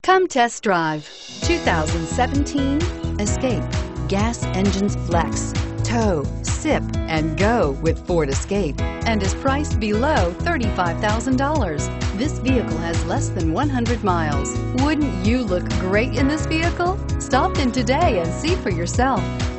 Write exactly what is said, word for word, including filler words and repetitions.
Come test drive two thousand seventeen Escape. Gas engines flex, tow, sip, and go with Ford Escape, and is priced below thirty-five thousand dollars. This vehicle has less than one hundred miles. Wouldn't you look great in this vehicle? Stop in today and see for yourself.